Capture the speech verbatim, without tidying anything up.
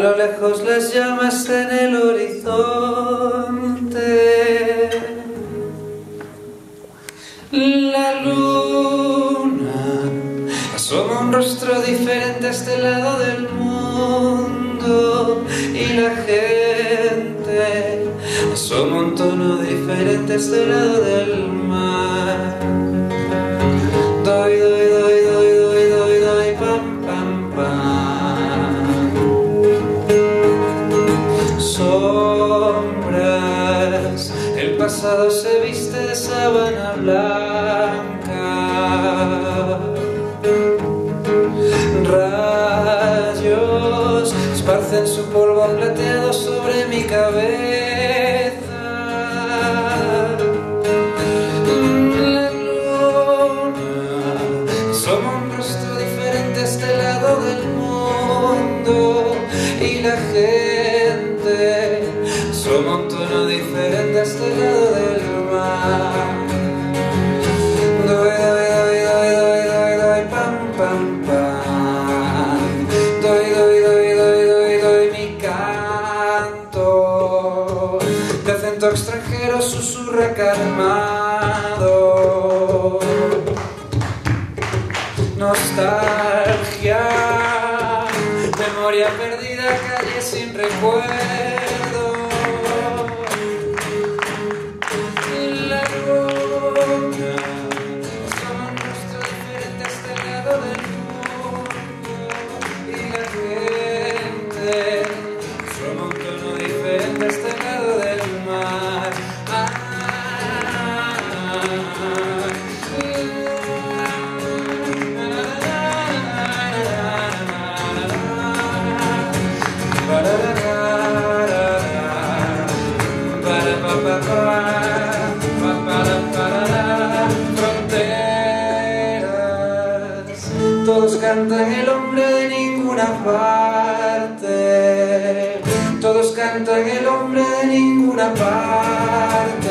lo lejos las llamas en el horizonte. La luna asoma un rostro diferente a este lado del mundo, y la gente asoma un tono diferente a este lado del mar. Doy, doy, doy, doy, doy, doy, doy, pam, pam, pam. Sombras, el pasado se viste de sábana blanca. Rayos esparcen su polvo plateado sobre mi cabeza. La luna asoma un rostro diferente a este lado del mundo, y la gente asoma un tono diferente a este lado del mar. Doy, doy, doy, doy, doy, doy, doy, pam, pam, pam. Doy, doy, doy, doy, doy, doy, mi canto de acento extranjero susurra calmado. Nostalgia, memoria perdida, calle sin recuerdo. La luna asoma un rostro diferente a este lado del mundo, y la gente asoma un tono diferente a este lado del mar. Ah, fronteras, todos cantan el hombre de ninguna parte, todos cantan el hombre de ninguna parte.